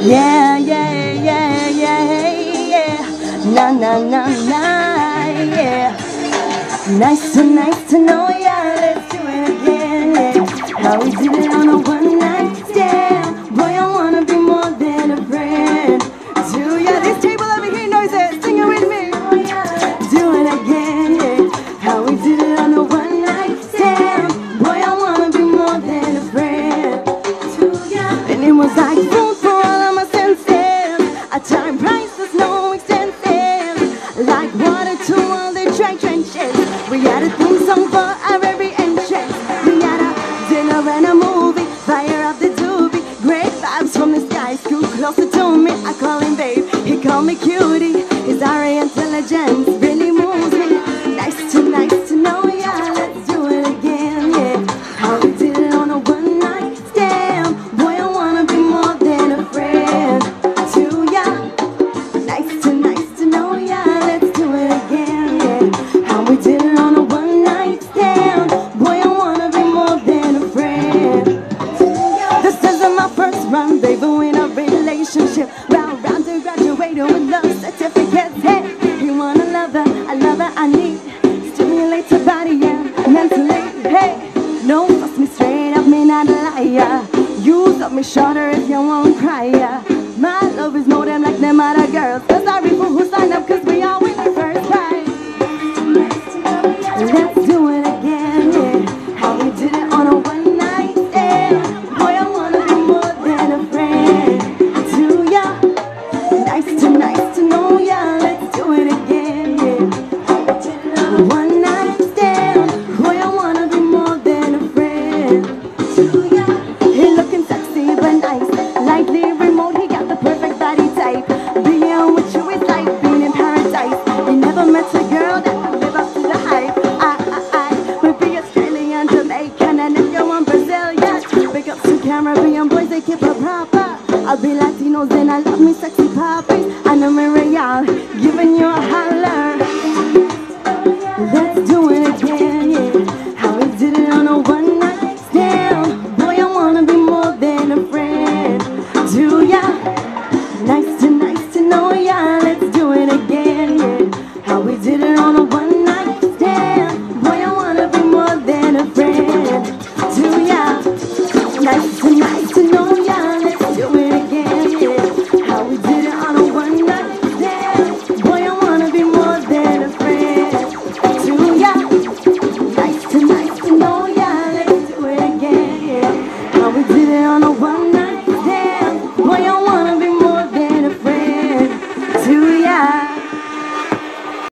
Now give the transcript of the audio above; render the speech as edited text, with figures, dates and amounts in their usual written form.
Yeah, yeah, yeah, yeah, yeah. Na na na na, yeah. Nice to know ya. Let's do it again, yeah. How we did it on a one night stand. Boy, I wanna be more than a friend. Do ya? This table over here knows it. Sing it with me. Do it again, yeah. How we did it on a one night stand. Boy, I wanna be more than a friend. Do ya? And it was like food for all of my senses. A time priceless, no extensive. Like water to all the dry trenches. We had a theme song for our every entrance. We had a dinner and a movie. Fire up the doobie. Great vibes from the sky. Scoot closer to me. I call him babe. He call me cutie. His airy intelligence really moves me. Nice to know ya. Let's do it again, yeah. How we did it on a one night stand. Boy, I wanna be more than a friend to ya. Nice to know ya. Let's do it again, yeah. How we did it on a one night stand. Boy, I wanna be more than a friend to ya. This isn't my first rendezvous in a relationship. Round to graduating with love certificates. Hey, you want a lover I need. Stimulate your body and mentally. Hey, no, fuss me straight up, me not a liar. You cut me shorter if you won't cry. My love is more than like them other girls. So sorry for who signed up, cause we all win the first prize. Let's do it again, yeah. How we did it on a one night stand. Boy, I wanna be more than a friend to ya. Nice to know ya. Let's do it again, yeah. One night stand. Boy, I wanna be more than a friend to ya. He looking sexy but nice. Like the remote, he got the perfect body type. Being with you is like being in paradise. You never met a girl that could live up to the hype. I would be Australian, Jamaican, and if you want Brazilian, big up to Caribbean boys, they keep it proper. I'll be Latinos and I